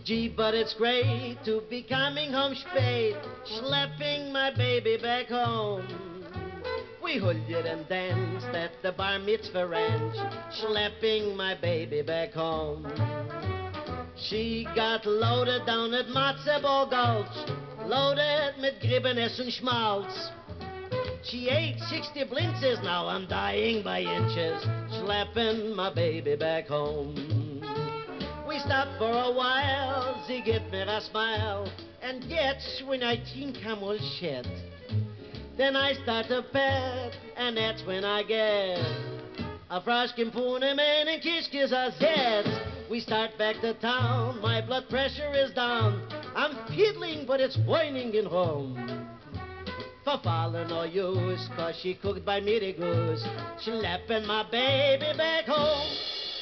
Gee, but it's great to be coming home spät, schlepping my baby back home. We hullied and danced at the bar mitzvah ranch, schlepping my baby back home. She got loaded down at Matzebol Gulch, loaded mit Gribbenes und Schmalz. She ate 60 blintzes, now I'm dying by inches, schlepping my baby back home. We stopped for a while, sie gibt mir a smile, and jetzt, when I think I'm all shit, then I start to pet, and that's when I get a frashkin punemen and kiss a zet. We start back to town, my blood pressure is down, I'm fiddling, but it's whining in Rome. Verfallen no use, 'cause she cooked by me the goose, schlepping my baby back home.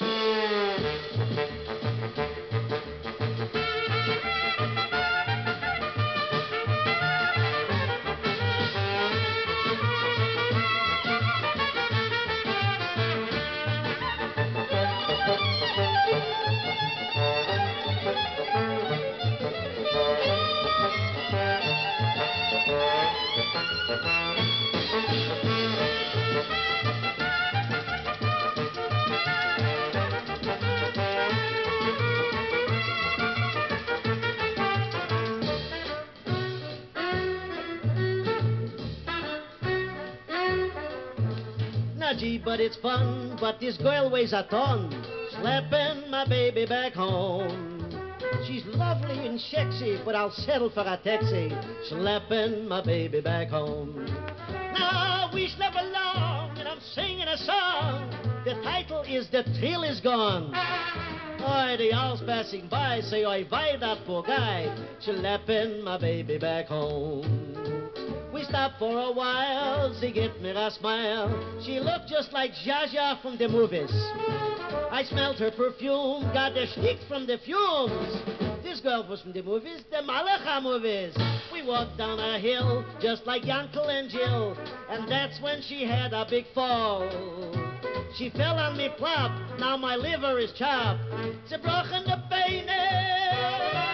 Gee, but it's fun, but this girl weighs a ton, schlepping my baby back home. She's lovely and sexy, but I'll settle for a taxi, schlepping my baby back home. Now we schlep along, and I'm singing a song. The title is The Thrill Is Gone. Oh, the owls passing by say, oi, why that poor guy, schlepping my baby back home. We stopped for a while, she gave me a smile. She looked just like Zsa from the movies. I smelled her perfume, got the stick from the fumes. This girl was from the movies, the Malacha movies. We walked down a hill, just like Yankel and Jill, and that's when she had a big fall. She fell on me plop, now my liver is chopped. Ze brochen de benen.